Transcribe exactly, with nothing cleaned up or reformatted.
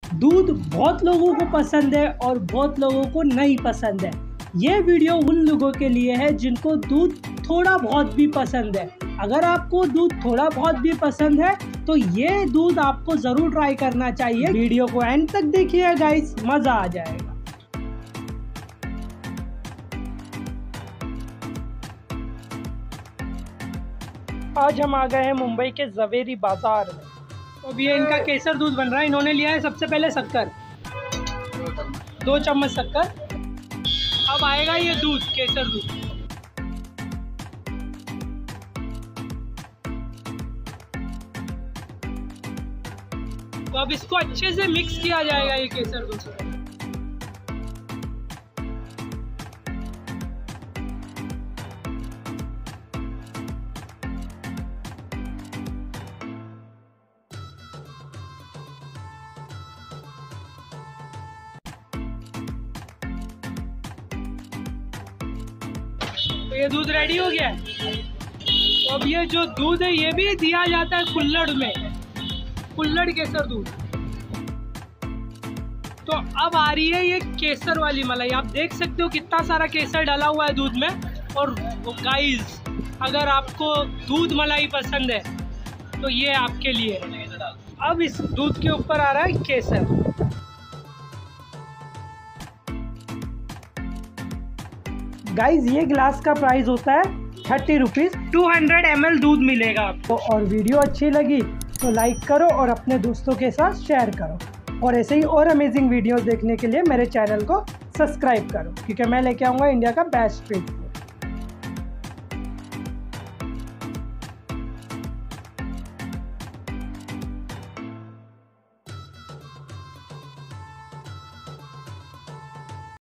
दूध बहुत लोगों को पसंद है और बहुत लोगों को नहीं पसंद है। ये वीडियो उन लोगों के लिए है जिनको दूध थोड़ा बहुत भी पसंद है। अगर आपको दूध थोड़ा बहुत भी पसंद है तो ये दूध आपको ज़रूर ट्राई करना चाहिए। वीडियो को एंड तक देखिए गाइस, मज़ा आ जाएगा। आज हम आ गए हैं मुंबई के जवेरी बाज़ार में। अब ये इनका केसर दूध बन रहा है। इन्होंने लिया है सबसे पहले शक्कर, दो चम्मच शक्कर। अब आएगा ये दूध, केसर दूध। तो अब इसको अच्छे से मिक्स किया जाएगा ये केसर दूध। तो ये दूध रेडी हो गया है। तो अब ये जो दूध है ये भी दिया जाता है कुल्हड़ में, कुल्हड़ केसर दूध। तो अब आ रही है ये केसर वाली मलाई। आप देख सकते हो कितना सारा केसर डाला हुआ है दूध में। और गाइस, अगर आपको दूध मलाई पसंद है तो ये आपके लिए है। अब इस दूध के ऊपर आ रहा है केसर। गाइज, ये ग्लास का प्राइस होता है thirty rupees. Two hundred M L दूध मिलेगा आपको। और वीडियो अच्छी लगी तो लाइक करो और अपने दोस्तों के साथ शेयर करो। और ऐसे ही और अमेजिंग वीडियोस देखने के लिए मेरे चैनल को सब्सक्राइब करो, क्योंकि मैं लेके आऊँगा इंडिया का बेस्ट फीड।